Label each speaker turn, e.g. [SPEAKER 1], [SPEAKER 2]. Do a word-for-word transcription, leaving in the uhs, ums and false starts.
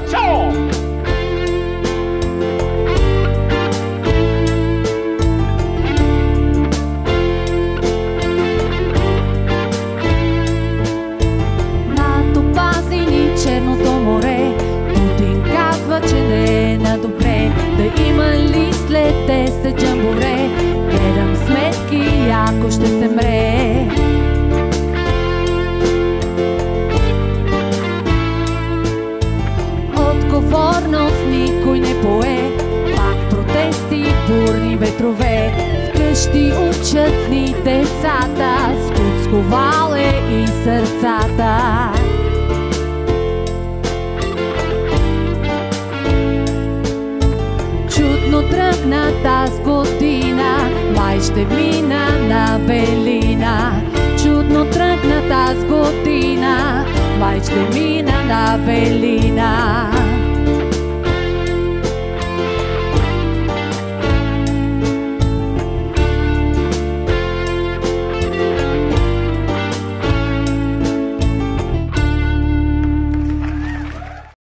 [SPEAKER 1] Чао!
[SPEAKER 2] Черното море, Путин казва, че не е на добре. Да има ли след десет джамборе? Гледам сметки, ако ще се мре. Отговорност никой не пое, пак протести, бурни ветрове. Вкъщи учат ни децата, скуцковале и сърцата. Чудно тръгна таз година, май ще мина на белина. Чудно тръгна таз година, май ще мина на белина.